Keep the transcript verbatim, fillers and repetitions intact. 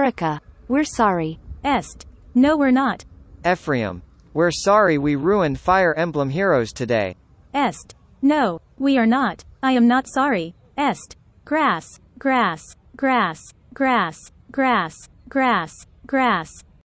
Erica, we're sorry. Est. No we're not. Ephraim, we're sorry we ruined Fire Emblem Heroes today. Est. No, we are not. I am not sorry. Est. Grass, grass, grass, grass, grass, grass, grass.